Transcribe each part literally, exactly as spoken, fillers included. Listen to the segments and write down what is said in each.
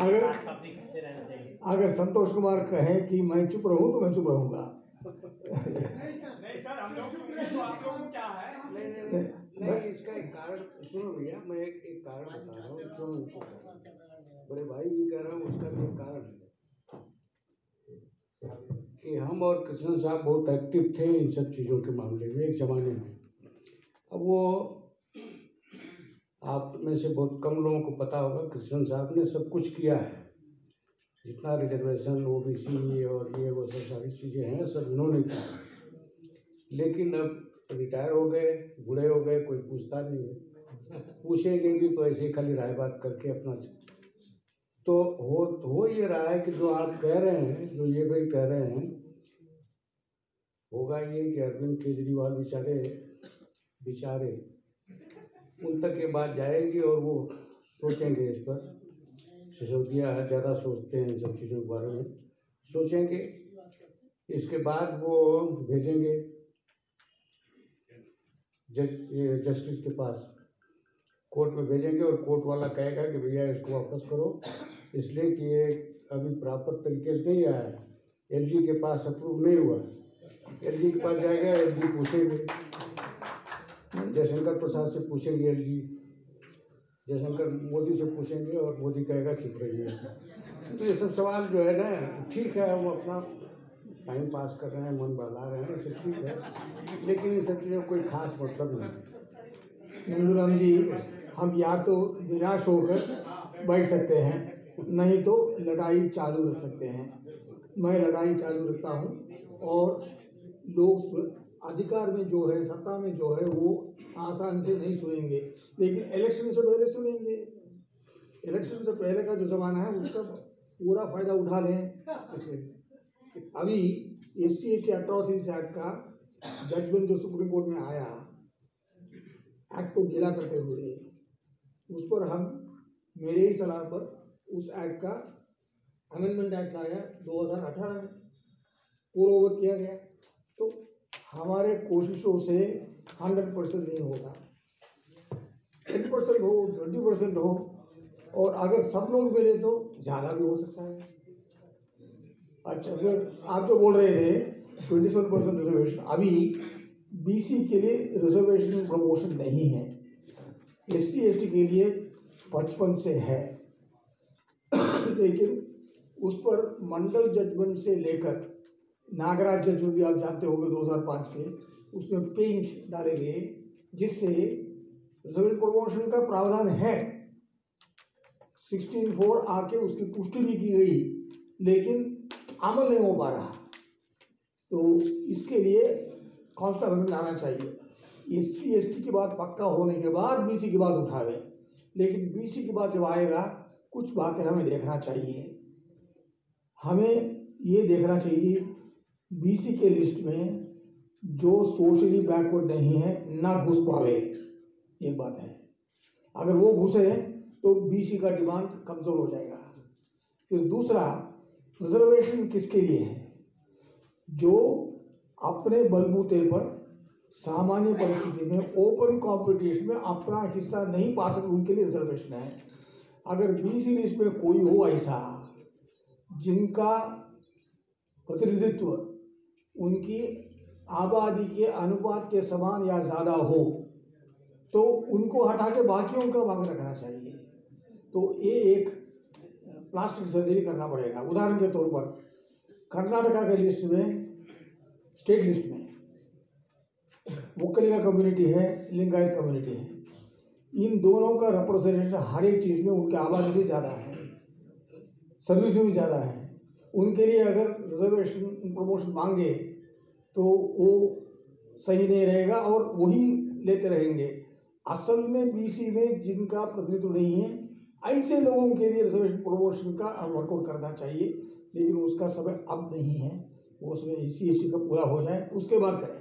अगर अगर संतोष कुमार कहें कि मैं चुप रहूं तो मैं चुप रहूंगा। नहीं सर, हम लोग तो आप लोगों को क्या है? नहीं नहीं नहीं, इसका एक कारण सुनो भैया, मैं एक एक कारण बता रहा हूँ क्यों उनको कह रहा हूँ। बड़े भाई भी कह रहा हूँ, उसका भी एक कारण है कि हम और कृष्ण साहब बहुत एक्टिव थे इन सब चीज़ों के मामले में एक ज़माने में। अब वो आप में से बहुत कम लोगों को पता होगा, कृष्ण साहब ने सब कुछ किया है, जितना रिजर्वेशन ओबीसी और ये वो सब सारी चीज़ें हैं सब उन्होंने किया। लेकिन अब रिटायर हो गए, बूढ़े हो गए, कोई पूछता नहीं है, पूछेंगे भी तो ऐसे ही खाली राय बात करके अपना। तो हो हो ये रहा है कि जो आप कह रहे हैं, जो ये भाई कह रहे हैं, होगा ये कि अरविंद केजरीवाल बेचारे बेचारे उन तक ये बात जाएगी और वो सोचेंगे इस पर। सिसोदिया ज़्यादा सोचते हैं इन सब चीज़ों के बारे में, सोचेंगे, इसके बाद वो भेजेंगे जज जस्टिस के पास, कोर्ट में भेजेंगे और कोर्ट वाला कहेगा कि भैया इसको वापस करो, इसलिए कि ये अभी प्रॉपर तरीके से नहीं आया है, एलजी के पास अप्रूव नहीं हुआ। एलजी के पास जाएगा, एलजी पूछेंगे, जयशंकर प्रसाद से पूछेंगे, एलजी जयशंकर मोदी से पूछेंगे और मोदी कहेगा चुप रहिए। तो ये सब सवाल जो है ना, ठीक है हम अपना टाइम पास कर रहे हैं, मन बहला रहे हैं, सब ठीक है, लेकिन इन सब चीज़ों का कोई खास मतलब नहीं। नंदूराम जी, हम या तो निराश होकर बैठ सकते हैं, नहीं तो लड़ाई चालू रख सकते हैं। मैं लड़ाई चालू रखता हूं और लोग अधिकार में जो है, सत्ता में जो है, वो आसानी से नहीं सुनेंगे, लेकिन इलेक्शन से पहले सुनेंगे। इलेक्शन से पहले का जो ज़माना है उसका पूरा फायदा उठा लें। अभी S C S T atrocities act का जजमेंट जो सुप्रीम कोर्ट में आया, एक्ट को ढीला करते हुए, उस पर हम मेरे ही सलाह पर उस एक्ट का अमेंडमेंट एक्ट लाया दो हज़ार अठारह में, पूरा ओवर किया गया। तो हमारे कोशिशों से हंड्रेड परसेंट नहीं होगा, टेन परसेंट हो, ट्वेंटी परसेंट हो, और अगर सब लोग मिले तो ज़्यादा भी हो सकता है। अच्छा, फिर आप जो बोल रहे थे ट्वेंटी सेवन परसेंट रिजर्वेशन, अभी बीसी के लिए रिजर्वेशन प्रमोशन नहीं है, एस सी एस टी के लिए पचपन से है, लेकिन उस पर मंडल जजमेंट से लेकर नागराज जजमेंट भी आप जानते होंगे दो हज़ार पाँच के, उसमें पेंच डाले गए जिससे रिजर्वेशन प्रमोशन का प्रावधान है। सिक्सटीन फोर आके उसकी पुष्टि भी की गई, लेकिन अमल नहीं हो पा रहा। तो इसके लिए कॉन्स्टिट्यूशन लाना चाहिए। एस सी एस टी की बात पक्का होने के बाद बीसी की बात उठावे, लेकिन बीसी की बात जब आएगा कुछ बातें हमें देखना चाहिए। हमें ये देखना चाहिए बीसी के लिस्ट में जो सोशली बैकवर्ड नहीं है ना घुस पावे, एक बात है। अगर वो घुसे तो बीसी का डिमांड कमज़ोर हो जाएगा। फिर दूसरा, रिजर्वेशन किसके लिए है? जो अपने बलबूते पर सामान्य परिस्थिति में ओपन कंपटीशन में अपना हिस्सा नहीं पा सकते, उनके लिए रिजर्वेशन है। अगर बीसी लिस्ट में कोई हो ऐसा जिनका प्रतिनिधित्व उनकी आबादी के अनुपात के समान या ज़्यादा हो, तो उनको हटा के बाकियों का भाग रखना चाहिए। तो ये एक प्लास्टिक सर्जरी करना पड़ेगा। उदाहरण के तौर पर कर्नाटका के लिस्ट में, स्टेट लिस्ट में वोक्कलिगा कम्युनिटी है, लिंगायत कम्युनिटी है, इन दोनों का रिप्रेजेंटेशन हर एक चीज़ में उनके आबादी से ज़्यादा है, सर्विस में भी ज़्यादा है। उनके लिए अगर रिजर्वेशन प्रमोशन मांगे तो वो सही नहीं रहेगा और वही लेते रहेंगे। असल में बीसी में जिनका प्रतिनिधित्व नहीं है, ऐसे लोगों के लिए रिजर्वेशन प्रमोशन का वर्कआउट करना चाहिए, लेकिन उसका समय अब नहीं है। वो उसमें एस सी एस टी का पूरा हो जाए उसके बाद करें।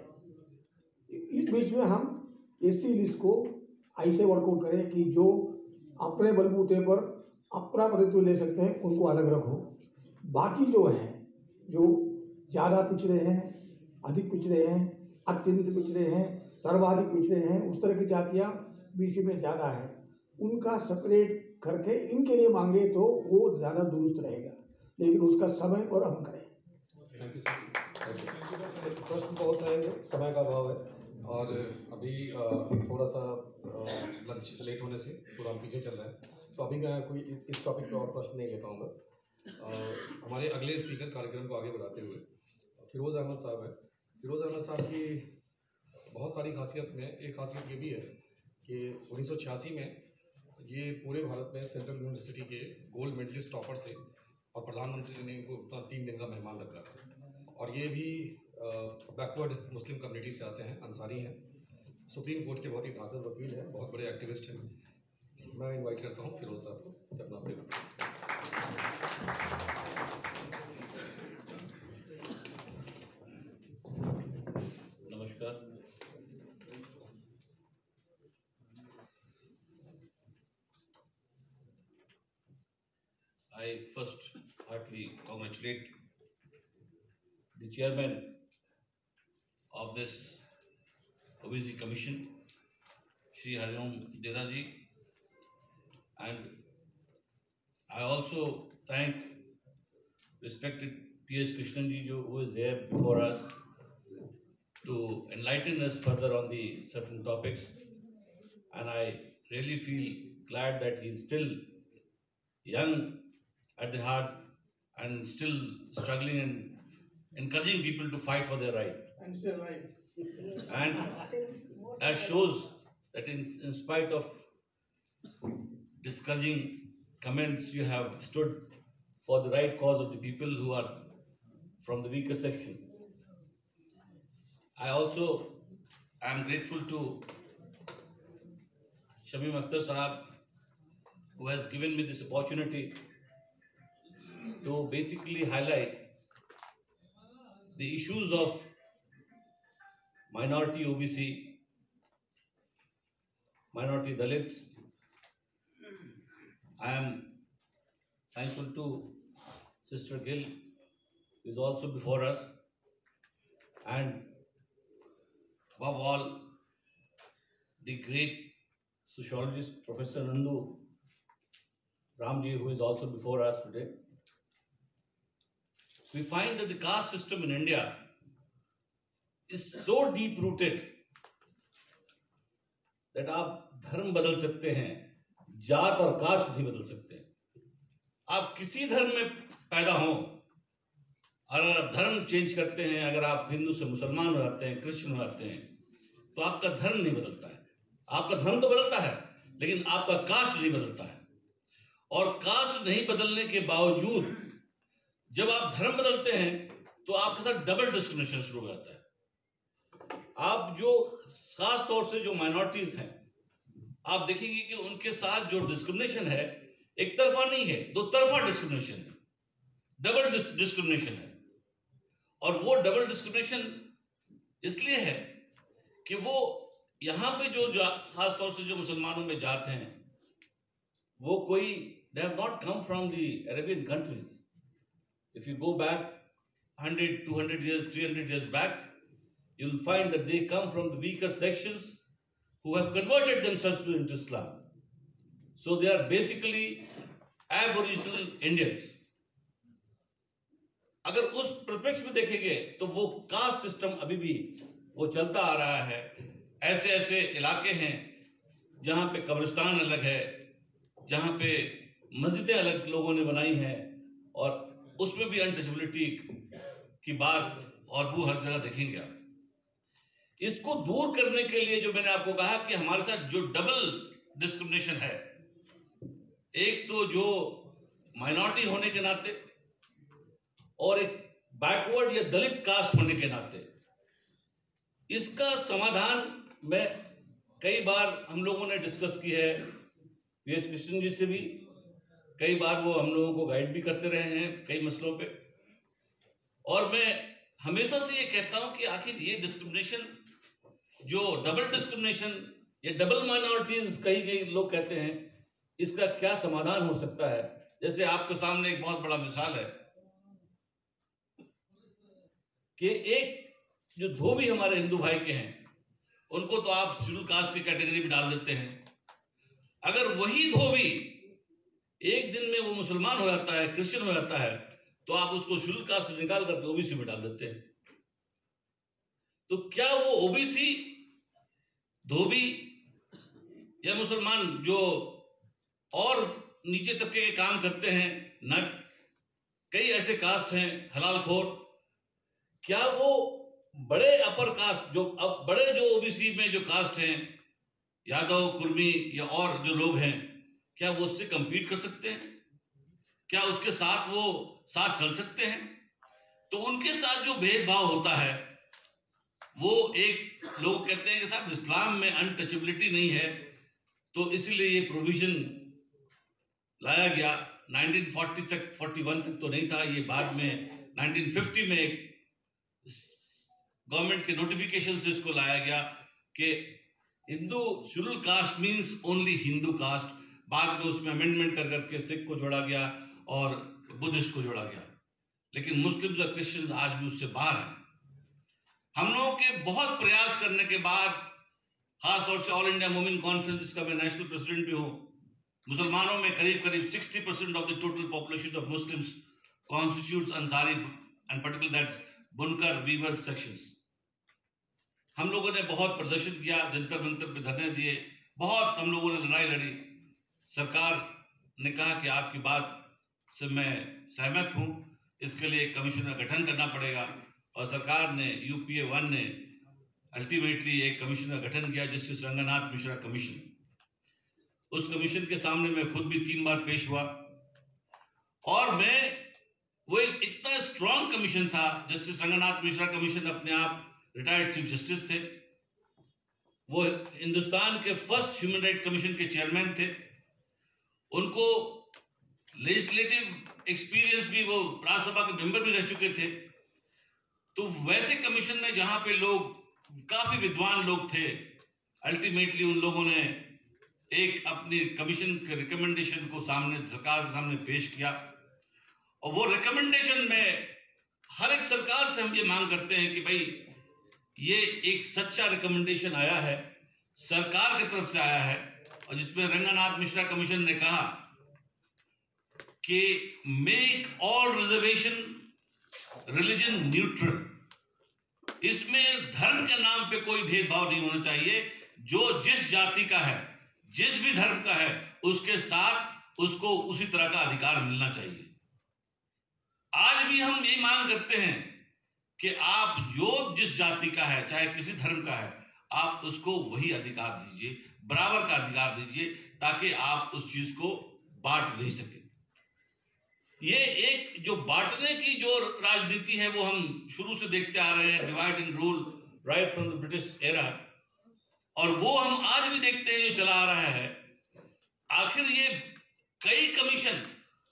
इस बीच में हम एस सी लिस्ट को ऐसे वर्कआउट करें कि जो अपने बलबूते पर अपना प्रतिनिधित्व ले सकते हैं उनको अलग रखो। बाकी जो है, जो ज़्यादा पिछड़े हैं, अधिक पिछड़े हैं, अत्यंत पिछड़े हैं, सर्वाधिक पिछड़े हैं, उस तरह की जातियाँ बीसी में ज़्यादा है, उनका सेपरेट करके इनके लिए मांगे तो वो ज़्यादा दुरुस्त रहेगा, लेकिन उसका समय और हम करें। Thank you sir. प्रश्न बहुत है, समय का अभाव है और अभी अ, थोड़ा सा लंच लेट होने से थोड़ा हम पीछे चल रहे हैं, तो अभी मैं कोई इस टॉपिक पे और प्रश्न नहीं ले पाऊँगा। हमारे अगले स्पीकर कार्यक्रम को आगे बढ़ाते हुए फिरोज़ अहमद साहब हैं। फिरोज़ अहमद साहब की बहुत सारी खासियत में एक खासियत ये भी है कि उन्नीस सौ छियासी में ये पूरे भारत में सेंट्रल यूनिवर्सिटी के गोल्ड मेडलिस्ट टॉपर थे और प्रधानमंत्री ने इनको अपना तीन दिन का मेहमान रखा था। और ये भी बैकवर्ड मुस्लिम कम्युनिटी से आते हैं, अंसारी हैं, सुप्रीम कोर्ट के बहुत ही ताकत वकील हैं, बहुत बड़े एक्टिविस्ट हैं। मैं इनवाइट करता हूँ फिरोज साहब को कि अपना अपडेट। नमस्कार। I first heartily congratulate the chairman of this O B C commission, Shri Hariom Deda ji, and I also thank respected P S Krishnan ji, who is here before us to enlighten us further on the certain topics, and I really feel glad that he is still young at the heart and still struggling and encouraging people to fight for their right. And still alive. And that shows that in, in spite of discouraging comments, you have stood for the right cause of the people who are from the weaker section. I also am grateful to Shamim Akhtar Sahab, who has given me this opportunity to basically highlight the issues of minority O B C, minority Dalits. I am thankful to Sister Gill, who is also before us, and above all, the great sociologist Professor Nandu Ramji, who is also before us today. We find that the caste system in India is so deep rooted that आप धर्म बदल सकते हैं, जात और cast नहीं बदल सकते। आप किसी धर्म में पैदा हो, अगर आप धर्म चेंज करते हैं, अगर आप हिंदू से मुसलमान हो जाते हैं, क्रिश्चियन हो जाते हैं, तो आपका धर्म नहीं बदलता है। आपका धर्म तो बदलता है, लेकिन आपका कास्ट नहीं बदलता है। और कास्ट नहीं बदलने के बावजूद जब आप धर्म बदलते हैं तो आपके साथ डबल डिस्क्रिमिनेशन शुरू हो जाता है। आप जो खास तौर से जो माइनॉरिटीज हैं, आप देखेंगे कि उनके साथ जो डिस्क्रिमिनेशन है एक तरफा नहीं है, दो तरफा डिस्क्रिमिनेशन है, डबल डिस्क्रिमिनेशन है। और वो डबल डिस्क्रिमिनेशन इसलिए है कि वो यहाँ पे जो खास तौर से जो मुसलमानों में जात हैं, वो कोई they have not come from the Arabian countries. If you go back one hundred, two hundred years, three hundred years back, you'll find that they come from the weaker sections who have converted themselves to into Islam. So they are basically aboriginal Indians. अगर उस परिप्रेक्ष्य में देखेंगे तो वो caste system अभी भी वो चलता आ रहा है। ऐसे ऐसे इलाके हैं जहाँ पे कब्रिस्तान अलग है, जहाँ पे मस्जिदें अलग लोगों ने बनाई हैं, और उसमें भी अनटचेबिलिटी की बात और वो हर जगह देखेंगे आप। इसको दूर करने के लिए जो मैंने आपको कहा कि हमारे साथ जो डबल डिस्क्रिमिनेशन है, एक तो जो माइनॉरिटी होने के नाते और एक बैकवर्ड या दलित कास्ट होने के नाते, इसका समाधान मैं कई बार हम लोगों ने डिस्कस की है पी एस कृष्णन जी से भी। कई बार वो हम लोगों को गाइड भी करते रहे हैं कई मसलों पे। और मैं हमेशा से ये कहता हूं कि आखिर ये डिस्क्रिमिनेशन, जो डबल डिस्क्रिमिनेशन या डबल माइनॉरिटीज कई कई लोग कहते हैं, इसका क्या समाधान हो सकता है। जैसे आपके सामने एक बहुत बड़ा मिसाल है कि एक जो धोबी हमारे हिंदू भाई के हैं, उनको तो आप शेड्यूल कास्ट की कैटेगरी में डाल देते हैं। अगर वही धोबी एक दिन में वो मुसलमान हो जाता है, क्रिश्चियन हो जाता है, तो आप उसको शेड्यूल कास्ट से निकाल करके ओबीसी में डाल देते हैं। तो क्या वो ओबीसी, धोबी या मुसलमान जो और नीचे तबके के काम करते हैं, न कई ऐसे कास्ट हैं हलालखोर, क्या वो बड़े अपर कास्ट जो अब बड़े जो ओबीसी में जो कास्ट हैं, यादव, कुर्मी या और जो लोग हैं, क्या वो उससे compete कर सकते हैं? क्या उसके साथ वो साथ चल सकते हैं? तो उनके साथ जो भेदभाव होता है, वो एक लोग कहते हैं कि साहब इस्लाम में अनटचेबिलिटी नहीं है, तो इसीलिए ये प्रोविजन लाया गया। नाइनटीन फोर्टी तक, इकतालीस तक तो नहीं था, ये बाद में नाइनटीन फिफ्टी में एक गवर्नमेंट के नोटिफिकेशन से इसको लाया गया कि Hindu schedule caste means only Hindu caste. बाद में उसमें अमेंडमेंट कर करके सिख को जोड़ा गया और बुद्धिस्ट को जोड़ा गया, लेकिन मुस्लिम्स और क्रिश्चियंस आज भी उससे बाहर हैं। हम लोगों के बहुत प्रयास करने के बाद, खासतौर से ऑल इंडिया मोमिन कॉन्फ्रेंस, जिसका मैं नेशनल प्रेसिडेंट भी हूँ, मुसलमानों में करीब करीब sixty percent of the total population of Muslims constitutes Ansari and particular that बुनकर वीवर सेक्शंस। हम लोगों ने बहुत प्रदर्शन किया, जंतर मंतर पे धरने दिए, बहुत हम लोगों ने लड़ाई लड़ी। सरकार ने कहा कि आपकी बात से मैं सहमत हूँ, इसके लिए एक कमीशन का गठन करना पड़ेगा, और सरकार ने, यूपीए वन ने अल्टीमेटली एक कमीशन का गठन किया, जस्टिस रंगनाथ मिश्रा कमीशन। उस कमीशन के सामने मैं खुद भी तीन बार पेश हुआ, और मैं वो एक इतना स्ट्रॉन्ग कमीशन था। जस्टिस रंगनाथ मिश्रा कमीशन अपने आप रिटायर्ड चीफ जस्टिस थे, वो हिंदुस्तान के फर्स्ट ह्यूमन राइट कमीशन के चेयरमैन थे, उनको लेजिस्लेटिव एक्सपीरियंस भी, वो राज्यसभा के मेंबर भी रह चुके थे। तो वैसे कमीशन में जहां पे लोग काफी विद्वान लोग थे, अल्टीमेटली उन लोगों ने एक अपनी कमीशन के रिकमेंडेशन को सामने सरकार के सामने पेश किया, और वो रिकमेंडेशन में हर एक सरकार से हम ये मांग करते हैं कि भाई ये एक सच्चा रिकमेंडेशन आया है, सरकार की तरफ से आया है, और जिसमें रंगनाथ मिश्रा कमीशन ने कहा कि make all reservation religion neutral. इसमें धर्म के नाम पे कोई भेदभाव नहीं होना चाहिए। जो जिस जाति का है, जिस भी धर्म का है, उसके साथ उसको उसी तरह का अधिकार मिलना चाहिए। आज भी हम यही मांग करते हैं कि आप जो जिस जाति का है, चाहे किसी धर्म का है, आप उसको वही अधिकार दीजिए, बराबर का अधिकार दीजिए, ताकि आप उस चीज को बांट नहीं सके। ये एक जो बांटने की जो राजनीति है, वो हम शुरू से देखते आ रहे हैं, divide and rule right from the British era, और वो हम आज भी देखते हैं जो चला आ रहा है। आखिर ये कई कमीशन,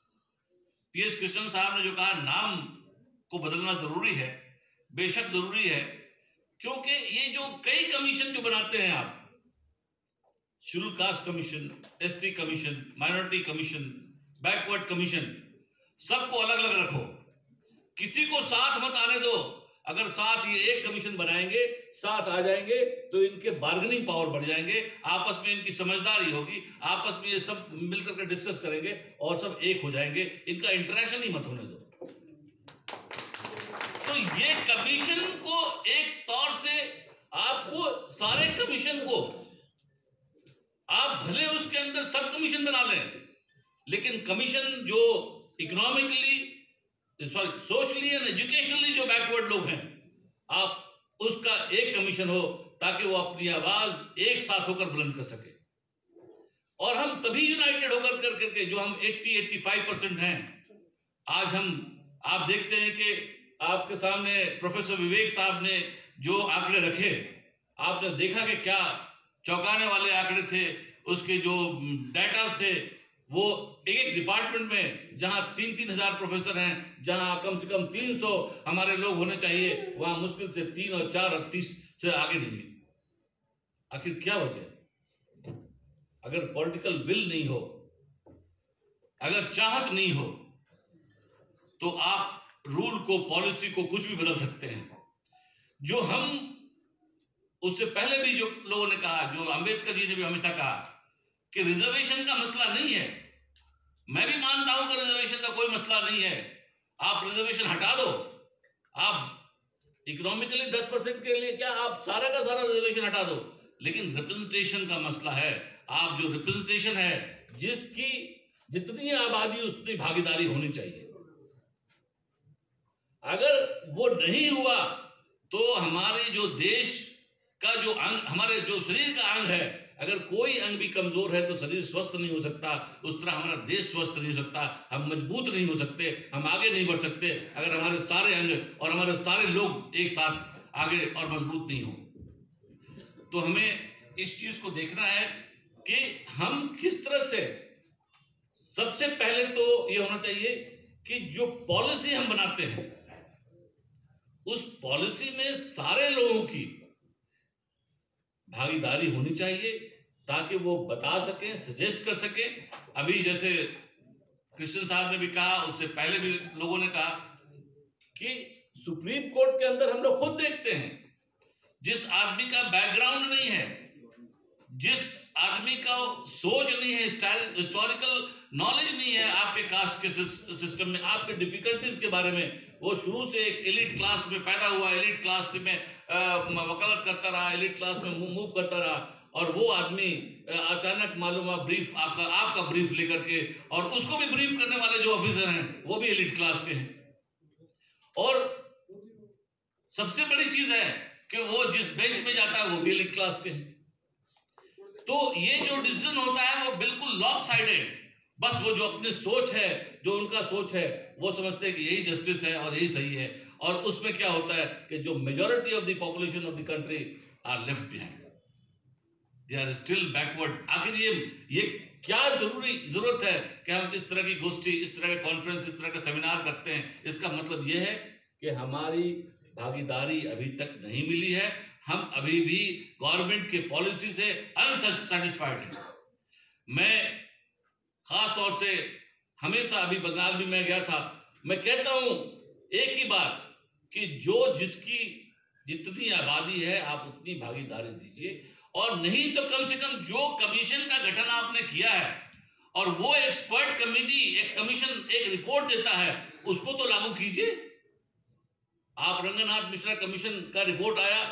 पी एस कृष्णन साहब ने जो कहा नाम को बदलना जरूरी है, बेशक जरूरी है, क्योंकि ये जो कई कमीशन जो बनाते हैं आप, schedule caste commission, ST commission, minority commission, backward commission, सबको अलग अलग रखो, किसी को साथ मत आने दो। अगर साथ ये एक कमीशन बनाएंगे, साथ आ जाएंगे, तो इनके बार्गेनिंग पावर बढ़ जाएंगे, आपस में इनकी समझदारी होगी, आपस में ये सब मिलकर के डिस्कस करेंगे और सब एक हो जाएंगे, इनका इंटरेक्शन ही मत होने दो। तो ये कमीशन को एक तौर से आपको, सारे कमीशन को आप भले उसके अंदर सब कमीशन बना लें, लेकिन कमीशन जो economically, sorry socially and educationally जो बैकवर्ड लोग हैं, आप उसका एक कमीशन हो, ताकि वो अपनी आवाज एक साथ होकर बुलंद कर सके। और हम तभी यूनाइटेड होकर कर करके, जो हम अस्सी पचासी परसेंट हैं, आज हम, आप देखते हैं कि आपके सामने प्रोफेसर विवेक साहब ने जो आंकड़े रखे, आपने देखा कि क्या चौंकाने वाले आंकड़े थे। उसके जो डाटा थे, वो एक एक डिपार्टमेंट में जहां तीन तीन हजार प्रोफेसर हैं, जहां कम से कम तीन सौ हमारे लोग होने चाहिए, वहां मुश्किल से तीन और चार और तीस से आगे नहीं है। आखिर क्या वजह? अगर पॉलिटिकल विल नहीं हो, अगर चाहत नहीं हो, तो आप रूल को, पॉलिसी को, कुछ भी बदल सकते हैं। जो हम उससे पहले भी जो लोगों ने कहा, जो अंबेडकर जी ने भी हमेशा कहा कि रिजर्वेशन का मसला नहीं है, मैं भी मानता हूं कि रिजर्वेशन का कोई मसला नहीं है, आप रिजर्वेशन हटा दो, आप इकोनॉमिकली दस परसेंट के लिए क्या आप सारा का सारा रिजर्वेशन हटा दो, लेकिन रिप्रेजेंटेशन का मसला है। आप जो रिप्रेजेंटेशन है, जिसकी जितनी आबादी उतनी भागीदारी होनी चाहिए, अगर वो नहीं हुआ तो हमारे जो देश का जो अंग, हमारे जो शरीर का अंग है, अगर कोई अंग भी कमजोर है तो शरीर स्वस्थ नहीं हो सकता, उस तरह हमारा देश स्वस्थ नहीं हो सकता, हम मजबूत नहीं हो सकते, हम आगे नहीं बढ़ सकते अगर हमारे सारे अंग और हमारे सारे लोग एक साथ आगे और मजबूत नहीं हो। तो हमें इस चीज को देखना है कि हम किस तरह से, सबसे पहले तो ये होना चाहिए कि जो पॉलिसी हम बनाते हैं उस पॉलिसी में सारे लोगों की भागीदारी होनी चाहिए, ताकि वो बता सकें, सजेस्ट कर सकें। अभी जैसे कृष्ण साहब ने भी कहा, उससे पहले भी लोगों ने कहा कि सुप्रीम कोर्ट के अंदर हम लोग खुद देखते हैं, जिस आदमी का बैकग्राउंड नहीं है, जिस आदमी का सोच नहीं है, हिस्टोरिकल नॉलेज नहीं है आपके कास्ट के सिस्टम में, आपके डिफिकल्टीज के बारे में, वो शुरू से एक एलिट क्लास में पैदा हुआ, एलिट क्लास में वकालत करता रहा, एलिट क्लास में मूव करता रहा, और वो आदमी अचानक मालूम हुआ ब्रीफ आपका आपका ब्रीफ लेकर के, और उसको भी ब्रीफ करने वाले जो ऑफिसर हैं वो भी एलिट क्लास के हैं। और सबसे बड़ी चीज है कि वो जिस बेंच पे जाता है वो भी एलिट क्लास के हैं। तो ये जो डिसीजन होता है वो बिल्कुल लॉप साइडेड, बस वो जो अपनी सोच है, जो उनका सोच है, वो समझते हैं कि यही जस्टिस है और यही सही है, और उसमें क्या होता है कि जो majority of the population of the country are left behind, they are still backward. आखिर ये ये क्या जरूरी जरूरत है कि हम इस तरह की गोष्ठी, इस तरह के कॉन्फ्रेंस, इस तरह के सेमिनार करते हैं? इसका मतलब ये है कि हमारी भागीदारी अभी तक नहीं मिली है, हम अभी भी गवर्नमेंट के पॉलिसी से अनसेटिस्फाइड हैं। मैं खास तौर से हमेशा, अभी बंगाल भी मैं गया था, मैं कहता हूं एक ही बात कि जो जिसकी जितनी आबादी है आप उतनी भागीदारी दीजिए, और नहीं तो कम से कम जो कमीशन का गठन आपने किया है और वो एक्सपर्ट कमेटी, एक कमीशन एक रिपोर्ट देता है, उसको तो लागू कीजिए। आप रंगनाथ मिश्रा कमीशन का रिपोर्ट आया,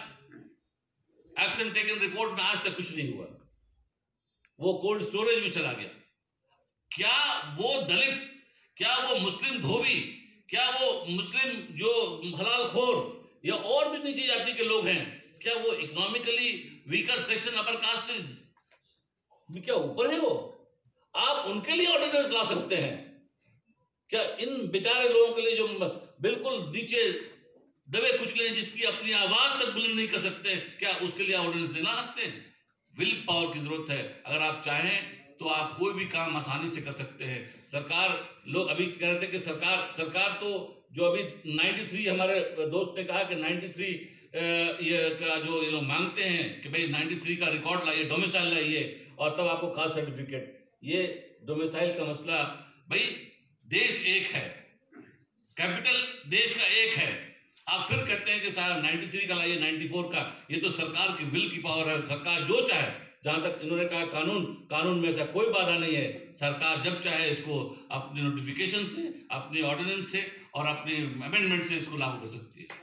एक्शन टेकन रिपोर्ट में आज तक कुछ नहीं हुआ, वो कोल्ड स्टोरेज में चला गया। क्या वो दलित, क्या वो मुस्लिम धोबी, क्या वो मुस्लिम जो हलालखोर या और भी नीची जाति के लोग हैं, क्या वो economically weaker section, upper caste से क्या ऊपर है? वो आप उनके लिए ऑर्डिनेंस ला सकते हैं क्या? इन बेचारे लोगों के लिए जो बिल्कुल नीचे दबे कुचले, जिसकी अपनी आवाज तक बुलंद नहीं कर सकते, क्या उसके लिए ऑर्डिनेंस नहीं ला सकते? विल पावर की जरूरत है। अगर आप चाहें तो आप कोई भी काम आसानी से कर सकते हैं। सरकार, लोग अभी कह रहे थे कि सरकार सरकार तो जो अभी तिरानवे, हमारे दोस्त ने कहा कि तिरानवे ये का जो ये लोग मांगते हैं कि भाई तिरानवे का रिकॉर्ड लाइए, डोमिसाइल लाइए, और तब आपको कास्ट सर्टिफिकेट। ये डोमिसाइल का मसला, भाई देश एक है, कैपिटल देश का एक है, आप फिर कहते हैं कि साहब तिरानवे का लाइए, चौरानवे का। ये तो सरकार की विल की पावर है, सरकार जो चाहे, जहां तक इन्होंने कहा कानून कानून में ऐसा कोई बाधा नहीं है, सरकार जब चाहे इसको अपने नोटिफिकेशन से, अपने ऑर्डिनेंस से और अपने अमेंडमेंट से इसको लागू कर सकती है।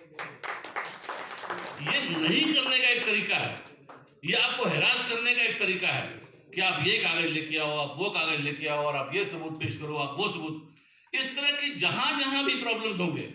ये नहीं करने का एक तरीका है, ये आपको हैरास करने का एक तरीका है कि आप ये कागज लेके आओ, आप वो कागज लेके आओ, और आप ये सबूत पेश करो, आप वो सबूत। इस तरह की जहां जहां भी प्रॉब्लम्स होंगे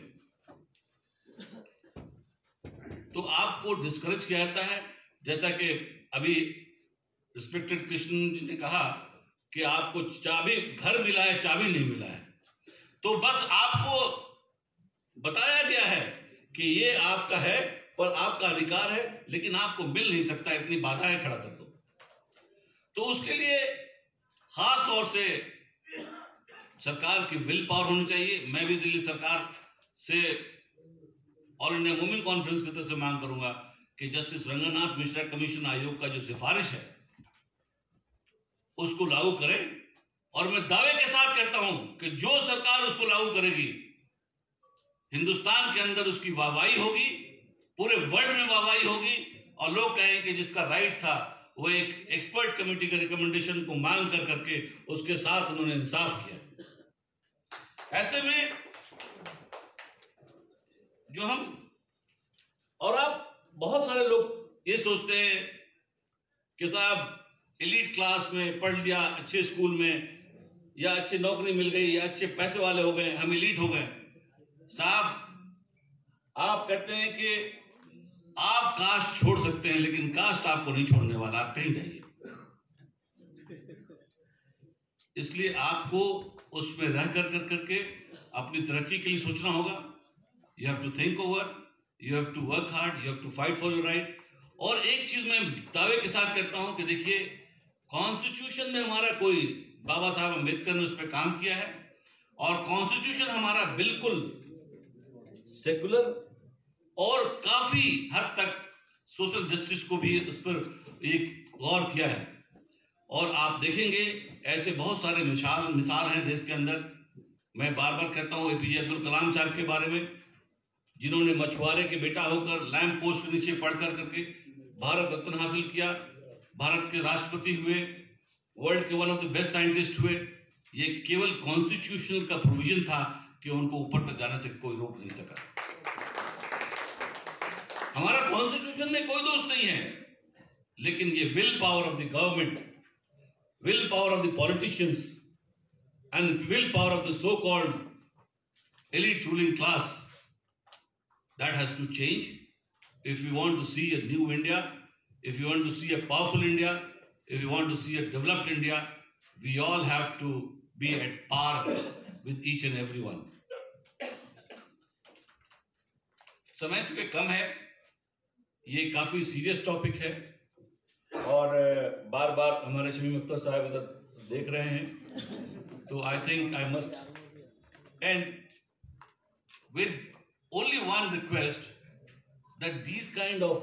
तो आपको डिस्करेज किया जाता है। जैसा कि अभी रिस्पेक्टेड कृष्ण जी ने कहा कि आपको चाबी घर मिला है, चाबी नहीं मिला है, तो बस आपको बताया गया है कि ये आपका है पर आपका अधिकार है, लेकिन आपको मिल नहीं सकता, इतनी बाधाएं खड़ा कर दो। तो उसके लिए खास तौर से सरकार की विल पावर होनी चाहिए। मैं भी दिल्ली सरकार से ऑल इंडिया वुमेन कॉन्फ्रेंस की तरफ से मांग करूंगा कि जस्टिस रंगनाथ मिश्रा कमीशन आयोग का जो सिफारिश है उसको लागू करें, और मैं दावे के साथ कहता हूं कि जो सरकार उसको लागू करेगी, हिंदुस्तान के अंदर उसकी वाहवाही होगी, पूरे वर्ल्ड में वाहवाही होगी, और लोग कहेंगे कि जिसका राइट था वो एक एक्सपर्ट कमेटी के रिकमेंडेशन को मांग कर करके उसके साथ उन्होंने इंसाफ किया। ऐसे में जो हम और आप बहुत सारे लोग ये सोचते हैं कि साहब एलीट क्लास में पढ़ लिया, अच्छे स्कूल में, या अच्छी नौकरी मिल गई, या अच्छे पैसे वाले हो गए, हम एलीट हो गए। साहब आप कहते हैं कि आप कास्ट छोड़ सकते हैं, लेकिन कास्ट आपको नहीं छोड़ने वाला, आप कहीं जाइए। इसलिए आपको उसमें रह कर कर करके अपनी तरक्की के लिए सोचना होगा। You have to think over, you have to work hard, you have to fight for your right. और एक चीज मैं दावे के साथ कहता हूं कि देखिए, कॉन्स्टिट्यूशन में हमारा कोई, बाबा साहब अम्बेडकर ने उस पर काम किया है, और कॉन्स्टिट्यूशन हमारा बिल्कुल सेकुलर और काफी हद तक सोशल जस्टिस को भी उस पर एक गौर किया है। और आप देखेंगे ऐसे बहुत सारे मिसाल मिसाल हैं देश के अंदर। मैं बार बार कहता हूं एपीजे अब्दुल कलाम साहब के बारे में, जिन्होंने मछुआरे के बेटा होकर लैंप पोस्ट के नीचे पढ़कर करके भारत रत्न हासिल किया, भारत के राष्ट्रपति हुए, वर्ल्ड के one of the best scientist हुए। ये केवल कॉन्स्टिट्यूशन का प्रोविजन था कि उनको ऊपर तक जाने से कोई रोक नहीं सका। हमारा कॉन्स्टिट्यूशन में कोई दोष नहीं है, लेकिन ये will power of the government, will power of the politicians and will power of the so called elite ruling class, that has to change if we want to see a new India, if we want to see a powerful India, if we want to see a developed India. We all have to be at par with each and every one. समय चूंकि कम है, ये काफी serious topic है, और बार बार हमारे शमीम अख्तर साहब इधर देख रहे हैं, तो I think I must end with only one request, that these kind of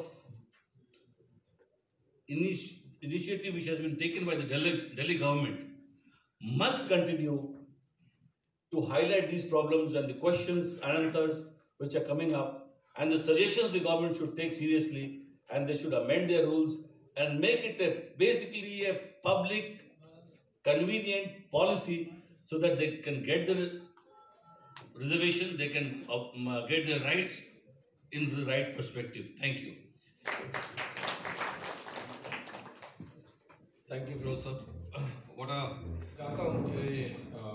initi- initiative which has been taken by the Delhi, Delhi government must continue to highlight these problems and the questions and answers which are coming up, and the suggestions the government should take seriously, and they should amend their rules and make it a, basically a public convenient policy, so that they can get the reservation, they can uh, get their rights in the right perspective. Thank you. Thank you Firoz sahab. बड़ा जानता हूँ ये अ,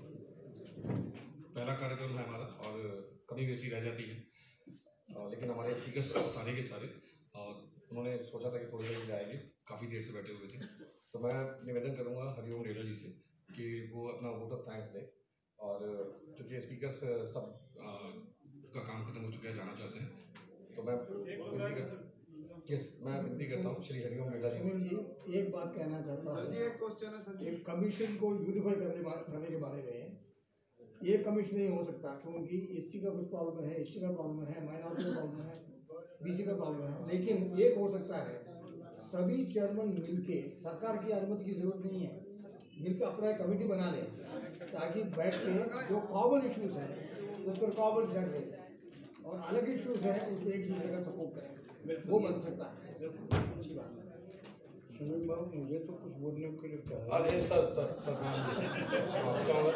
पहला कार्यक्रम है हमारा, और कभी वैसी रह जाती है, अ, लेकिन हमारे स्पीकर्स सारे के सारे और उन्होंने सोचा था कि थोड़ी देर में आएंगे, काफ़ी देर से बैठे हुए थे। तो मैं निवेदन करूँगा हरिओम रेडा जी से कि वो अपना वोट ऑफ थैंक्स दें, और चूँकि स्पीकर्स सब आ, का काम खत्म हो चुका है, जाना चाहते हैं, तो मैं विनती कर यस मैं विनती करता हूँ श्री हरिओम रेडा जी से। जी एक बात कहना चाहता हूँ, एक कमीशन को यूनिफाई करने करने के बारे में। ये कमीशन नहीं हो सकता, क्योंकि एससी का कुछ प्रॉब्लम है, एसटी का प्रॉब्लम है, माइनॉरिटी का प्रॉब्लम है, बीसी का प्रॉब्लम है। लेकिन एक हो सकता है, सभी चेयरमैन मिलके, सरकार की अनुमति की जरूरत नहीं है, मिलकर अपना एक कमेटी बना ले, ताकि बैठ के जो कॉमन इश्यूज हैं उस पर कॉमन डिसाइड करें, और अलग इश्यूज हैं उस पर एक दूसरे का सपोर्ट करें, वो बन सकता है। अच्छी बात है। शमीम बाबू, मुझे तो कुछ बोलने के लिए क्या है? अरे सर सर सर मैं चाहूँगा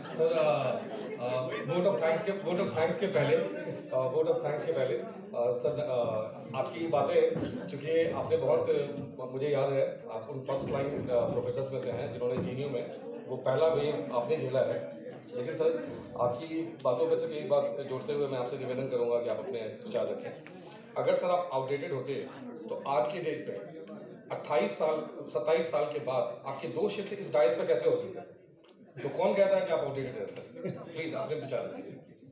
सर, वोट ऑफ थैंक्स के वोट ऑफ थैंक्स के पहले वोट ऑफ थैंक्स के पहले आ, सर आ, आपकी बातें, चूँकि आपने बहुत, मुझे याद है आप उन फर्स्ट लाइन प्रोफेसर्स में से हैं जिन्होंने जीनियो में वो पहला वेव आपने झेला है। लेकिन सर आपकी बातों में सिर्फ एक बात जोड़ते हुए मैं आपसे निवेदन करूँगा कि आप अपने विचार रखें। अगर सर आप आउटडेटेड होते तो आज के डेट पे अट्ठाईस साल सत्ताईस साल के बाद आपके दो शिष्य इस डाइस पे कैसे हो सकते थे? तो कौन कहता है कि आप आउटडेटेड हैं सर? प्लीज आपने विचार रखिए।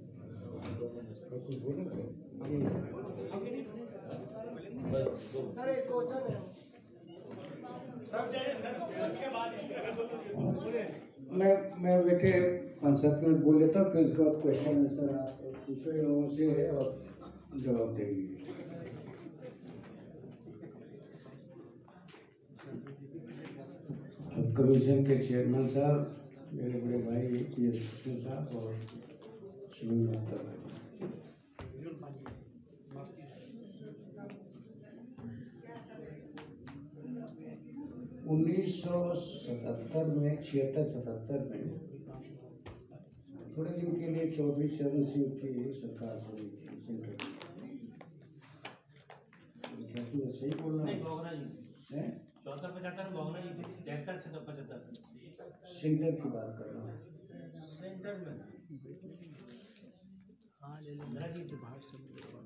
सर एक क्वेश्चन है सर, जय सर इसके बाद मैं मैं बैठे पाँच सात मिनट बोल लेता हूँ, फिर उसके बाद क्वेश्चन आंसर आप दूसरे लोगों से और जवाब देंगे। कमीशन के चेयरमैन साहब, मेरे बड़े भाई पी एस कृष्ण साहब और शमीम अख्तर भाई, उन्नीस सौ सतहत्तर में छिहत्तर सतहत्तर में थोड़े दिन के लिए चौधरी चरण सिंह की सरकार बनी थी सेंटर में। क्या मैं सही बोल रहा नहीं हूँ? गोगरा जी हैं? चौहत्तर पचहत्तर में गोगरा जी थे, तिहत्तर से पचहत्तर सेंटर की बात कर रहा हूँ। सेंटर में हाँ ले लो मेरा जी तो बाहर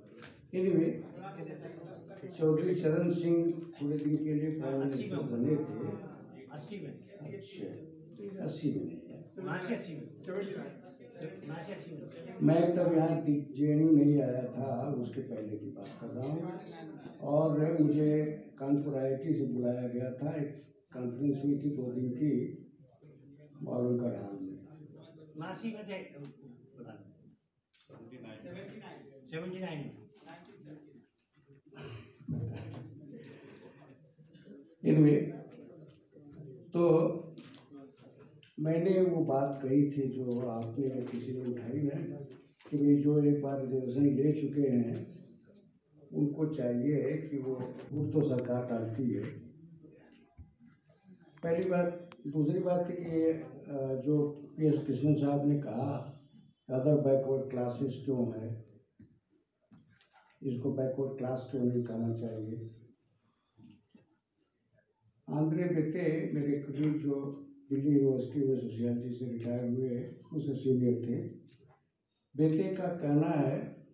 एनीवे चौधरी चरण सिंह थोड़े दिन के लिए प्राइम अस्सी में मिनिस्टर हुए। बने थे। अस्सी में अच्छा, अस्सी में नहीं है। उनासी अस्सी में उनासी अस्सी में मैं तब यहाँ जे एन यू नहीं आया था, उसके पहले की बात कर रहा हूँ। और मुझे कानपुर आई आई टी से बुलाया गया था, एक कॉन्फ्रेंस हुई थी दो दिन की मालूमकर हाल में। उनासी में थे पता नहीं सेवेंटी नाइन में इनमें तो मैंने वो बात कही थी जो आपने किसी ने उठाई ना कि भाई जो एक बार रिजर्वेशन ले चुके हैं उनको चाहिए कि वो वोट तो सरकार डालती है, पहली बात। दूसरी बात कि जो पी एस कृष्णन साहब ने कहा अदर बैकवर्ड क्लासेस क्यों है, इसको बैकवर्ड क्लास क्यों नहीं कहना चाहिए। आंद्रे बेटे मेरे करीब जो दिल्ली यूनिवर्सिटी में सोशियोलॉजी से रिटायर हुए उनसे सीनियर थे, बेटे का कहना है,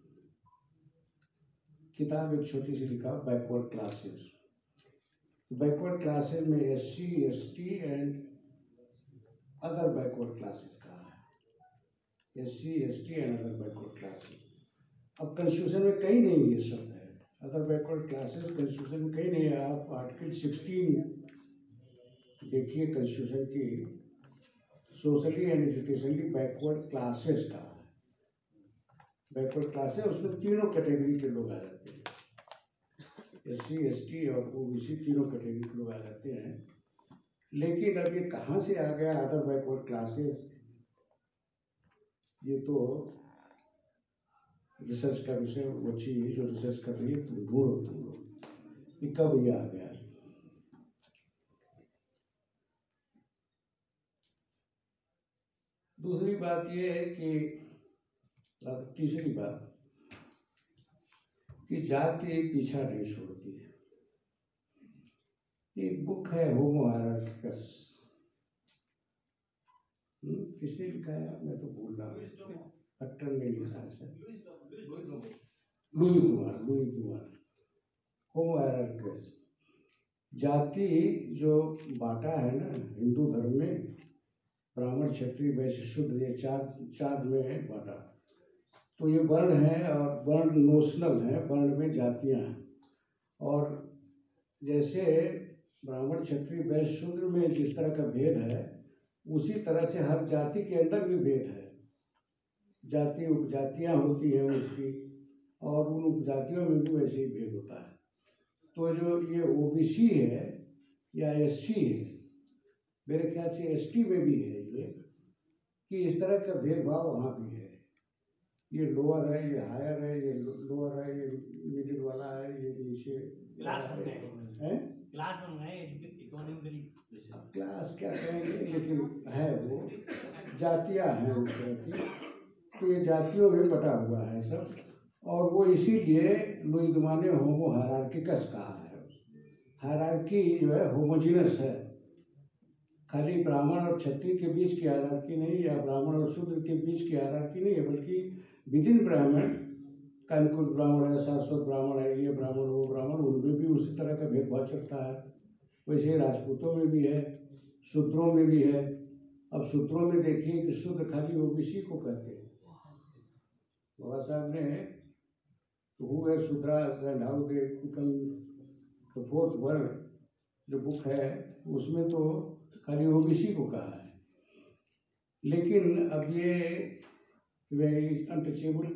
किताब एक छोटी सी लिखा बैकवर्ड क्लासेस। बैकवर्ड क्लासेस में S C S T and other backward classes कहा है, S C S T and other backward classes. अब कॉन्स्टिट्यूशन में कहीं नहीं ये शब्द है, अदर बैकवर्ड क्लासेस कॉन्स्टिट्यूशन में कहीं नहीं है। आप आर्टिकल सिक्सटीन देखिए कॉन्स्टिट्यूशन की, socially and educationally backward classes का है। बैकवर्ड क्लासेस उसमें तीनों कैटेगरी के लोग आ जाते हैं, एस सी एस टी और ओ बी सी तीनों कैटेगरी के लोग आ जाते हैं। लेकिन अब ये कहाँ से आ गया अदर बैकवर्ड क्लासेस, ये तो रिसर्च का विषय वो चीज जो रिसर्च कर रही है तुम ढूंढो तुम लोग ये कब ये आ गया। दूसरी बात ये है कि तीसरी बात कि जाति पीछा नहीं छोड़ती है। एक बुक है होमो हायरार्किकस, किसने लिखा है मैं तो भूल रहा हूँ, अट्टर ने लिखा है sir, Louis Kumar Louis Kumar homo hierarchicus. जाति जो बांटा है ना हिंदू धर्म में, ब्राह्मण क्षत्रिय वैश्य शूद्र, ये चार चार में बांटा। तो ये वर्ण है और वर्ण नोशनल है, वर्ण में जातियां हैं। और जैसे ब्राह्मण क्षत्रिय वैश्य शूद्र में जिस तरह का भेद है उसी तरह से हर जाति के अंदर भी भेद है। जाति उपजातियां होती हैं उसकी, और उन उपजातियों में भी वैसे ही भेद होता है। तो जो ये ओ बी सी है या एस सी है, मेरे ख्याल से एस टी में भी है ये, कि इस तरह का भेदभाव वहाँ भी है। ये लोअर है, ये हायर है, ये लोअर है, ये मिडिल वाला है, ये नीचे क्लास बन गए हैं, क्लास बन गए इकोनॉमिकली। अब क्लास क्या कहेंगे, लेकिन है वो जातियाँ हैं उस तरह की। तो ये जातियों में बटा हुआ है सब, और वो इसीलिए लुई दुमा ने होमो हायरार्किकस कहा है। हायरार्की जो है होमोजीनस है, खाली ब्राह्मण और क्षत्रिय के बीच की हायरार्की नहीं, या ब्राह्मण और शूद्र के बीच की हायरार्की नहीं है, बल्कि विद इन ब्राह्मण, कानकुल ब्राह्मण है, सारस्वत ब्राह्मण है, ये ब्राह्मण वो ब्राह्मण, उनमें भी उसी तरह का भेदभाव चलता है। वैसे राजपूतों में भी है, शूद्रों में भी है। अब शूद्रों में देखिए कि शूद्र खाली ओबीसी को कहते हैं। बाबा साहब ने हु है Shudras and how they become the fourth world जो बुक है उसमें तो खाली ओबीसी को कहा है। लेकिन अब ये वेरी अनटचेबल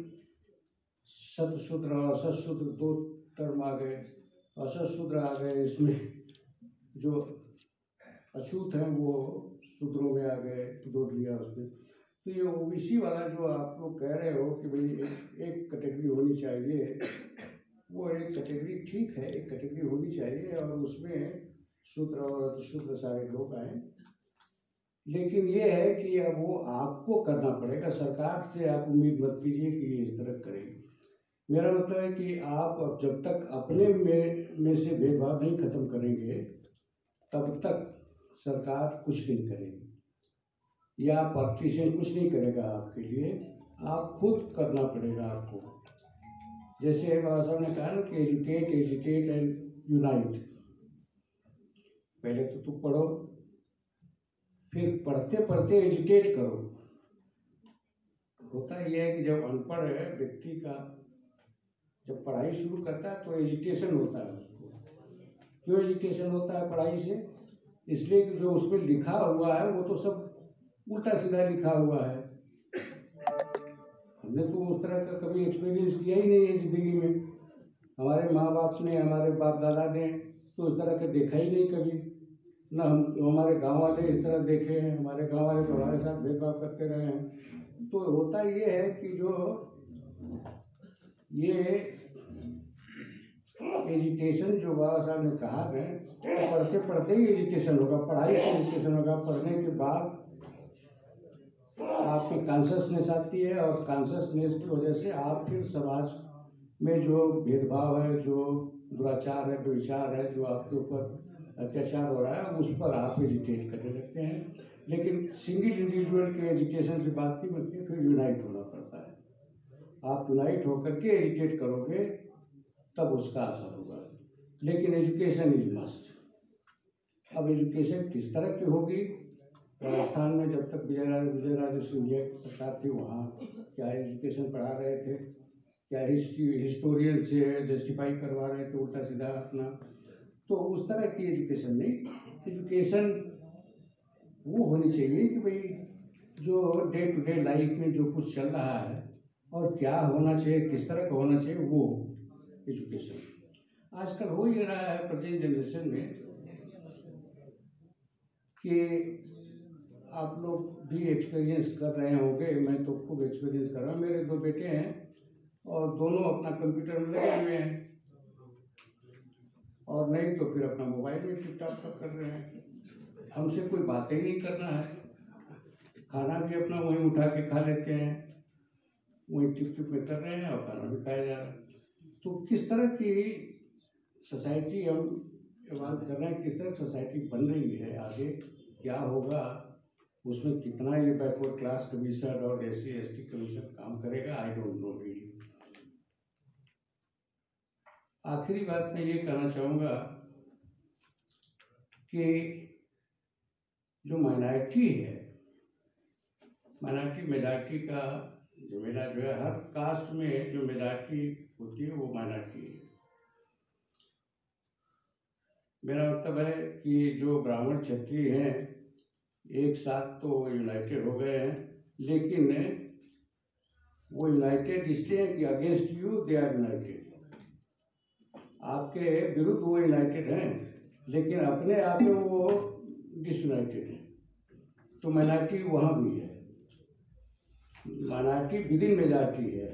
सतशूद्र और असतशूद्र दो टर्म आ गए। असतशूद्र आ गए, इसमें जो अछूत हैं वो शूद्रों में आ गए, जोड़ लिया उसमें। तो ये ओबीसी वाला जो आप लोग कह रहे हो कि भाई एक एक कैटेगरी होनी चाहिए, वो एक कैटेगरी ठीक है, एक कैटेगरी होनी चाहिए और उसमें शूद्र और अतिशूद्र सारे लोग आए। लेकिन ये है कि अब वो आपको करना पड़ेगा। सरकार से आप उम्मीद मत कीजिए कि ये इस तरह करेगी। मेरा मतलब है कि आप अब जब तक अपने में में से भेदभाव नहीं खत्म करेंगे तब तक सरकार कुछ नहीं करेगी या पॉलिटिशियन कुछ नहीं करेगा आपके लिए। आप खुद करना पड़ेगा आपको। जैसे बाबा साहब ने कहा ना कि एजुकेट, एजुकेट एंड यूनाइट। पहले तो तुम पढ़ो, फिर पढ़ते पढ़ते एजुकेट करो। होता यह है कि जब अनपढ़ व्यक्ति का जब पढ़ाई शुरू करता है तो एजुकेशन होता है उसको। क्यों एजुकेशन होता है पढ़ाई से? इसलिए कि जो उसमें लिखा हुआ है वो तो सब उल्टा सीधा लिखा हुआ है। हमने तो उस तरह का कभी एक्सपीरियंस किया ही नहीं है ज़िंदगी में। हमारे माँ बाप ने, हमारे बाप दादा ने तो उस तरह का देखा ही नहीं कभी। ना हम हमारे गांव वाले इस तरह देखे हैं। हमारे गांव वाले तो हमारे साथ भेदभाव करते रहे हैं। तो होता ये है कि जो ये एजुकेशन जो बाबा साहब ने कहा है तो पढ़ते पढ़ते ही एजुकेशन होगा, पढ़ाई से एजुकेशन होगा। पढ़ने के बाद आप में कॉन्शसनेस आती है और कॉन्शसनेस की वजह से आप फिर समाज में जो भेदभाव है, जो दुराचार है, विचार है, जो आपके ऊपर अत्याचार हो रहा है उस पर आप एजुकेट करने लगते हैं। लेकिन सिंगल इंडिविजुअल के एजुकेशन से बात नहीं बनती, फिर यूनाइट होना पड़ता है। आप यूनाइट होकर के एजुकेट करोगे तब उसका असर होगा। लेकिन एजुकेशन इज मस्ट। अब एजुकेशन किस तरह की होगी? राजस्थान में जब तक विजय विजय राजे सिंधिया की सरकार थी वहाँ क्या एजुकेशन पढ़ा रहे थे? क्या हिस्ट्री हिस्टोरियन से जस्टिफाई करवा रहे थे उल्टा सीधा अपना? तो उस तरह की एजुकेशन नहीं। एजुकेशन वो होनी चाहिए कि भाई जो डे टू डे लाइफ में जो कुछ चल रहा है और क्या होना चाहिए, किस तरह का होना चाहिए, वो एजुकेशन आजकल हो ही रहा है प्रेजेंट जनरेशन में। कि आप लोग भी एक्सपीरियंस कर रहे होंगे, मैं तो खूब एक्सपीरियंस कर रहा हूँ। मेरे दो बेटे हैं और दोनों अपना कंप्यूटर में लगे हुए हैं और नहीं तो फिर अपना मोबाइल में टिकटॉक कर रहे हैं। हमसे कोई बातें नहीं करना है, खाना भी अपना वहीं उठा के खा लेते हैं, वहीं टिप टिप में कर रहे हैं और खाना भी खाया जा रहा है। तो किस तरह की सोसाइटी हम बात कर रहे हैं, किस तरह की सोसाइटी बन रही है, आगे क्या होगा, उसमें कितना ये बैकवर्ड क्लास कमीशन और S C S T commission काम करेगा, आई डोंट नो रियली। आखिरी बात मैं ये कहना चाहूँगा कि जो माइनॉरिटी है, माइनॉरिटी मेजॉरिटी का झमेला जो है, हर कास्ट में जो मेजॉरिटी होती है वो माइनॉरिटी है। मेरा मतलब है कि जो ब्राह्मण क्षत्रिय हैं एक साथ तो यूनाइटेड हो गए हैं, लेकिन वो यूनाइटेड इसलिए कि against you they are united. आपके विरुद्ध वो यूनाइटेड हैं लेकिन अपने आप में वो डिसयूनाइटेड हैं। तो माइनॉरिटी वहाँ भी है, माइनॉरिटी विद इन मेजॉरिटी है।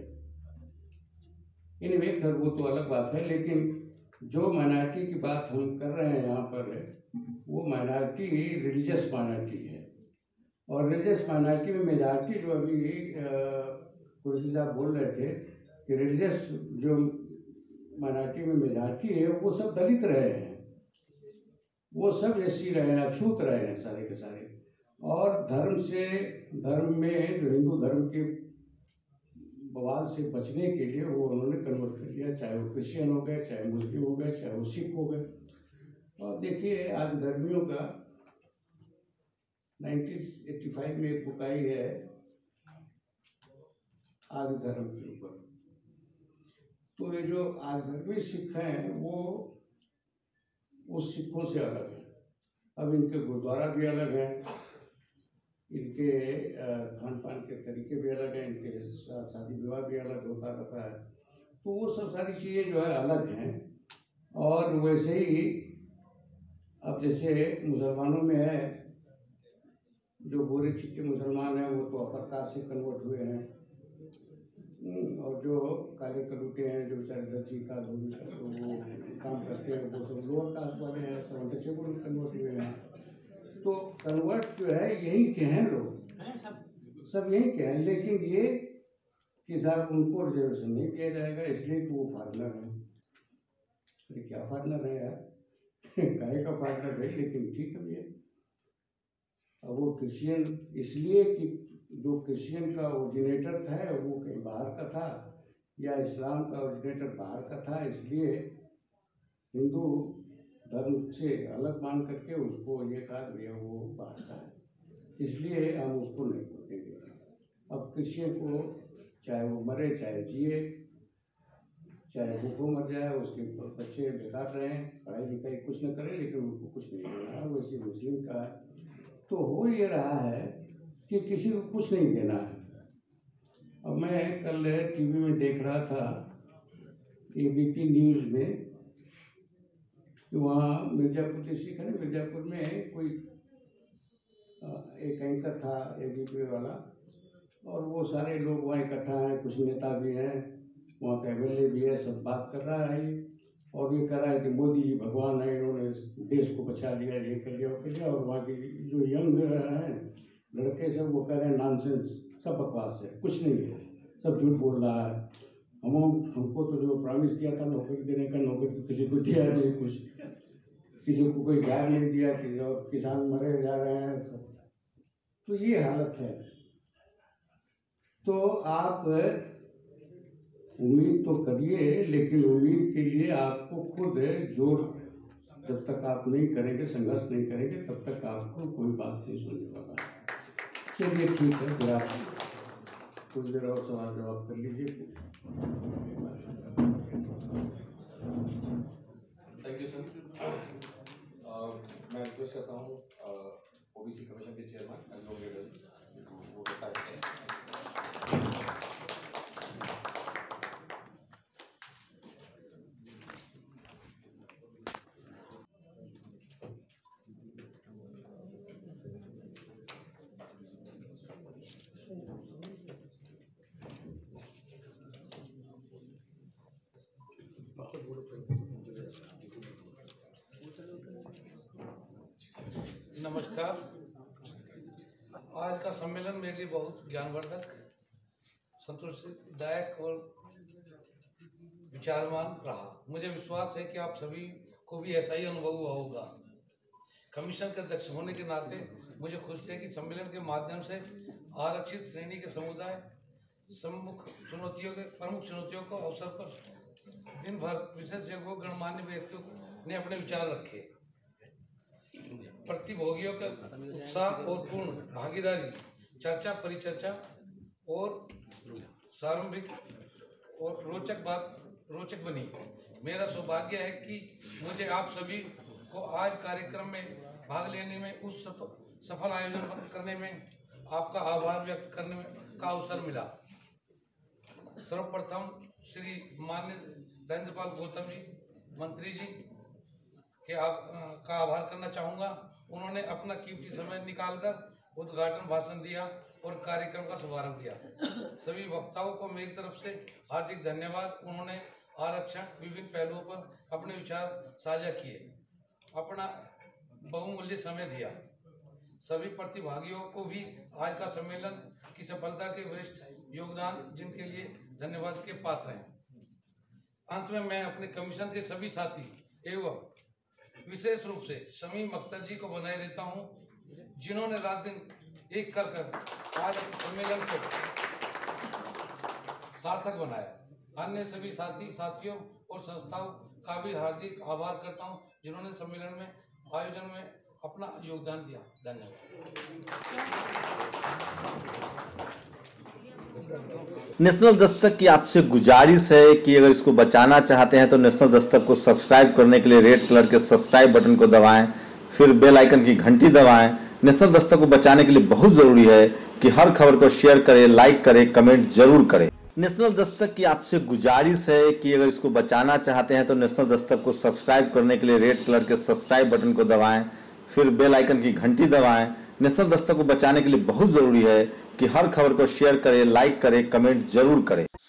एनीवे खैर वो तो अलग बात है। लेकिन जो माइनॉरिटी की बात हम कर रहे हैं यहाँ पर वो माइनॉरिटी रिलीजियस माइनॉरिटी है। और रिलीजियस माइनॉरिटी में मेजॉरिटी जो अभी कुर्सी साहब बोल रहे थे कि रिलीजियस जो माइनॉरिटी में मेजॉरिटी है वो सब दलित रहे हैं, वो सब एससी रहे हैं, अछूत रहे हैं सारे के सारे। और धर्म से, धर्म में जो हिंदू धर्म के बवाल से बचने के लिए वो उन्होंने कन्वर्ट कर लिया, चाहे वो क्रिश्चियन हो गए, चाहे मुस्लिम हो गए, चाहे वो सिख हो गए। और देखिए आज धर्मियों का नाइनटीन एटी फाइव में एक बुक आई है आदि धर्म के ऊपर। तो ये जो आधर्मी सिख हैं वो उस सिखों से अलग है। अब इनके गुरुद्वारा भी अलग हैं, इनके खान पान के तरीके भी अलग हैं, इनके शादी विवाह भी अलग होता रहता है। तो वो सब सारी चीज़ें जो है अलग हैं। और वैसे ही अब जैसे मुसलमानों में है, जो गोरे चिट्टे मुसलमान हैं वो तो अपर कास्ट से कन्वर्ट हुए हैं, और जो काले कलूटे हैं जो बेचारे दर्जी का धोबी का तो वो काम करते हैं वो सब लोअर कास्ट वाले हैं, सब अनटचेबल कन्वर्ट हुए हैं। तो कन्वर्ट जो है यहीं के हैं लोग, हैं सब सब यहीं के हैं, लेकिन ये कि साहब उनको रिजर्वेशन नहीं दिया जाएगा इसलिए कि वो फॉरनर हैं। अरे क्या फॉरनर है यार, काहे का फॉरनर है, लेकिन ठीक है भैया। अब वो क्रिश्चियन इसलिए कि जो क्रिश्चियन का ओरिजिनेटर था वो कहीं बाहर का था, या इस्लाम का ओरिजिनेटर बाहर का था, इसलिए हिंदू धर्म से अलग मान करके उसको ये कहा भैया वो बाहर का है, इसलिए हम उसको नहीं देंगे। अब क्रिश्चियन को चाहे वो मरे चाहे जिए, चाहे भूखों मर जाए, उसके बच्चे बेकार रहें, पढ़ाई लिखाई कुछ न करें, लेकिन उनको कुछ नहीं देना है। वैसे मुस्लिम का तो हो ये रहा है कि किसी को कुछ नहीं देना है। अब मैं कल टीवी में देख रहा था एबीपी न्यूज़ में कि वहाँ मिर्ज़ापुर डिस्ट्रिक्ट है ना, मिर्ज़ापुर में कोई एक एंकर था एबीपी वाला, और वो सारे लोग वहाँ इकट्ठा हैं, कुछ नेता भी हैं, वहाँ का एम एल ए भी है, सब बात कर रहा है ये, और ये कह रहा है कि मोदी जी भगवान है, इन्होंने देश को बचा लिया, ये कर लिया वो कर लिया। और वहाँ की जो यंग हैं लड़के सब वो कह रहे हैं नॉनसेंस, सब बकवास है, कुछ नहीं है, सब झूठ बोल रहा है। हम हमको तो जो प्रॉमिस किया था नौकरी देने का, नौकरी तो किसी को दिया नहीं, कुछ किसी को कोई ध्यान नहीं दिया, कि और किसान मरे जा रहे हैं सब। तो ये हालत है। तो आप उम्मीद तो करिए, लेकिन उम्मीद के लिए आपको खुद जोर, जब तक आप नहीं करेंगे, संघर्ष नहीं करेंगे, तब तक आपको कोई बात नहीं सुनने वाला। चलिए ठीक है, फिर आप कुछ देर और सवाल जवाब कर लीजिए। Thank you sir. मैं रिक्वेस्ट करता हूँ ओबीसी कमीशन के चेयरमैन अजोग गेरल वो बताते हैं। नमस्कार। आज का सम्मेलन मेरे लिए बहुत ज्ञानवर्धक, संतोषदायक और विचारमान रहा। मुझे विश्वास है कि आप सभी को भी ऐसा ही अनुभव हुआ होगा। कमीशन के अध्यक्ष होने के नाते मुझे खुशी है कि सम्मेलन के माध्यम से आरक्षित श्रेणी के समुदाय सम्मुख चुनौतियों के प्रमुख चुनौतियों को अवसर पर दिन भर विशेषज्ञों गणमान्य व्यक्तियों ने अपने विचार रखे। प्रतिभोगियों का उत्साह और पूर्ण भागीदारी, चर्चा परिचर्चा और सार्वभौमिक और रोचक बात रोचक बनी। मेरा सौभाग्य है कि मुझे आप सभी को आज कार्यक्रम में भाग लेने में, उस सफल आयोजन करने में आपका आभार व्यक्त करने में का अवसर मिला। सर्वप्रथम श्री मान्य नरेंद्रपाल गौतम जी मंत्री जी के आप का आभार करना चाहूँगा। उन्होंने अपना कीमती समय निकालकर उद्घाटन भाषण दिया और कार्यक्रम का शुभारंभ किया। सभी वक्ताओं को मेरी तरफ से हार्दिक धन्यवाद। उन्होंने आरक्षण विभिन्न पहलुओं पर अपने विचार साझा किए, अपना बहुमूल्य समय दिया। सभी प्रतिभागियों को भी आज का सम्मेलन की सफलता के वरिष्ठ योगदान जिनके लिए धन्यवाद के पात्र हैं। अंत में मैं अपने कमीशन के सभी साथी एवं विशेष रूप से शमीम अख्तर जी को बधाई देता हूं, जिन्होंने रात दिन एक कर कर आज सम्मेलन को सार्थक बनाया। अन्य सभी साथी साथियों और संस्थाओं का भी हार्दिक आभार करता हूं, जिन्होंने सम्मेलन में आयोजन में अपना योगदान दिया। धन्यवाद। नेशनल दस्तक की आपसे गुजारिश है कि अगर इसको बचाना चाहते हैं तो नेशनल दस्तक को सब्सक्राइब करने के लिए रेड कलर के सब्सक्राइब बटन को दबाएं, फिर बेल आइकन की घंटी दबाएं। नेशनल दस्तक को बचाने के लिए बहुत जरूरी है कि हर खबर को शेयर करें, लाइक करें, कमेंट जरूर करें। नेशनल दस्तक की आपसे गुजारिश है कि अगर इसको बचाना चाहते हैं तो नेशनल दस्तक को सब्सक्राइब करने के लिए रेड कलर के सब्सक्राइब बटन को दबाएं, फिर बेल आइकन की घंटी दबाएं। नेशनल दस्तक को बचाने के लिए बहुत जरूरी है कि हर खबर को शेयर करें, लाइक करें, कमेंट जरूर करें।